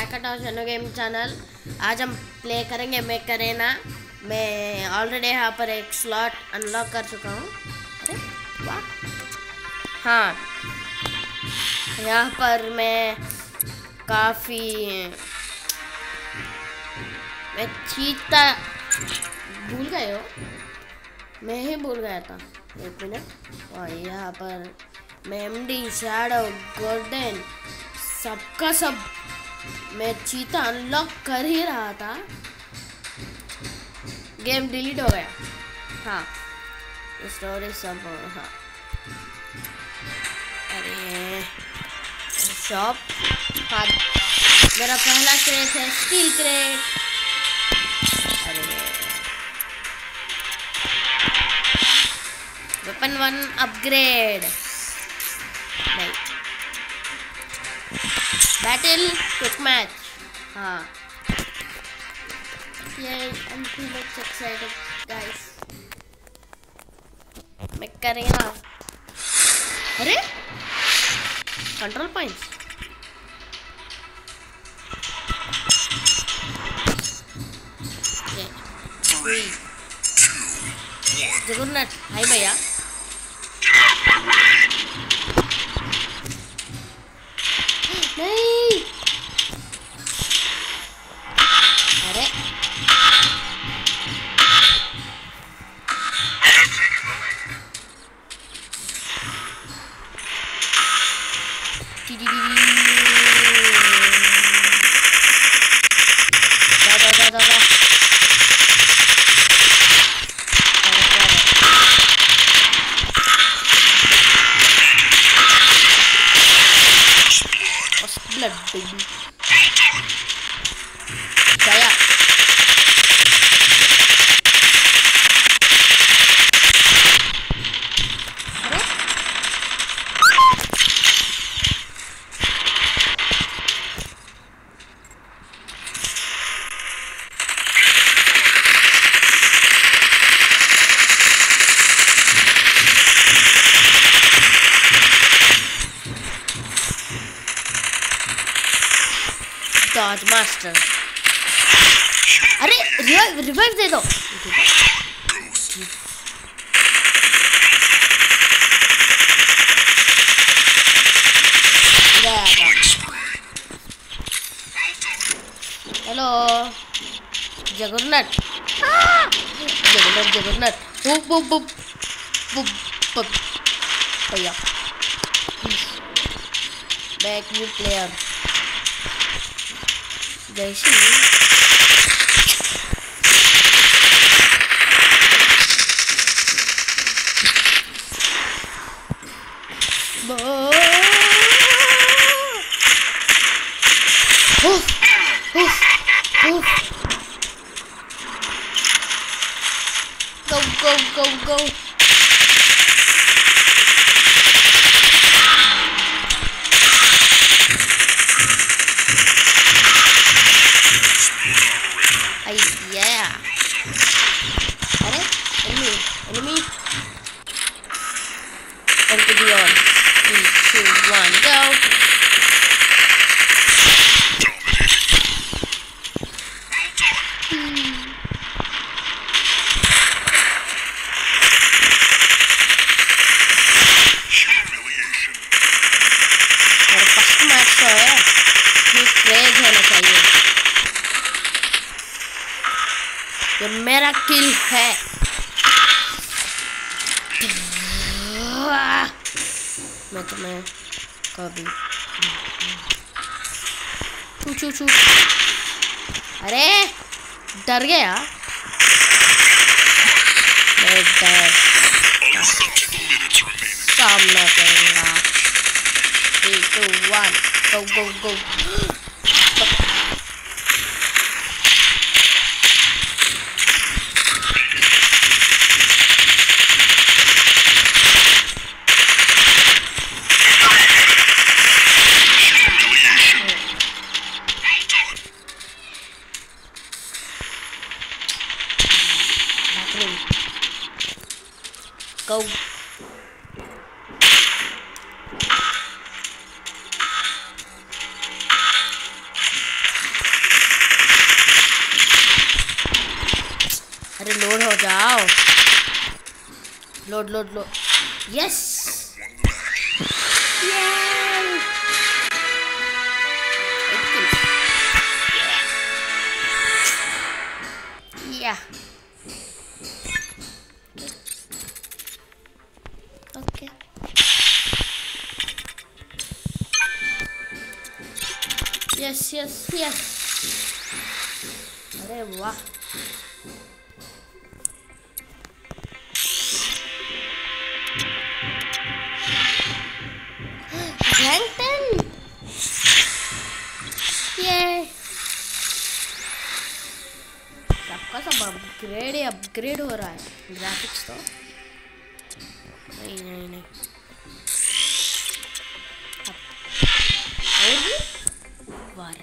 arena game channel. आज हम play करेंगे मेक अरेना। मैं ऑलरेडी यहाँ पर एक स्लॉट अनलॉक कर चुका हूँ। अरे वाह, हाँ यहाँ पर मैं चीता भूल गए हो, मैं ही भूल गया था। एक मिनट। और यहाँ पर मैं एमडी शैडो गोल्डन सबका सब मैं चीता अनलॉक कर ही रहा था, गेम डिलीट हो गया। हाँ स्टोरी सब, हाँ अरे शॉप, हाँ मेरा पहला क्रेट है स्टील क्रेट। अरे वेपन 1 अपग्रेड नहीं, बैटल क्विक मैच। हाँ ये I'm too much excited guys। मैं करेगा। अरे कंट्रोल पॉइंट्स, जगन्नाथ हाय भैया। नहीं अरे ब्लड बेबी गया। डॉज मास्टर, अरे रिवाइव दे दो। हेलो जगन्नाथ, जगन्नाथ भैया बैक न्यू प्लेयर जैसे go yeah। अरे enemy into the on 3 2 1 go। मेरा फर्स्ट मैच तो है, क्रेज होना चाहिए। ये मेरा किल है। मैं तुम्हें कभी छू अरे डर गया मैं, डर सामना करूँगा। 3 2 1 go go। लोड हो जाओ। Load load load. Yes yeah okay. Yes yes yes. अरे वाह। रैंक 10 ये सबका सब अपग्रेड ही अपग्रेड हो रहा है। ग्राफिक्स तो नहीं नहीं नहीं। और भी वाह।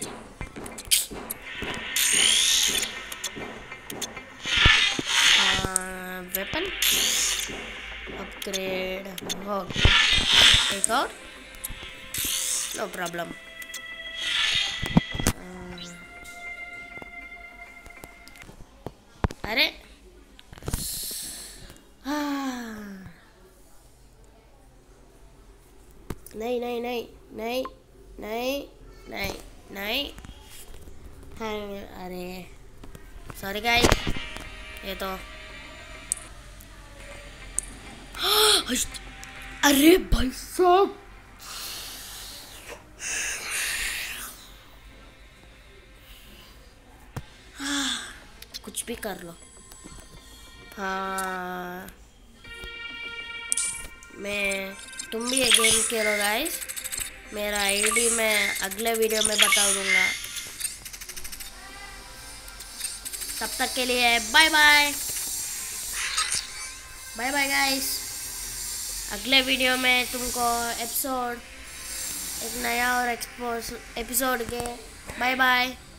वेपन अपग्रेड हो गया। एक और नो प्रॉब्लम। अरे नहीं नहीं नहीं नहीं नहीं नहीं नहीं। अरे सॉरी गाइस, ये तो अरे भाई साहब कुछ भी कर लो। हाँ तुम भी ये गेम खेलो गाइस। मेरा आईडी मैं अगले वीडियो में बता दूंगा। तब तक के लिए bye bye. Bye bye guys. अगले वीडियो में तुमको एक नया और एपिसोड के बाय बाय।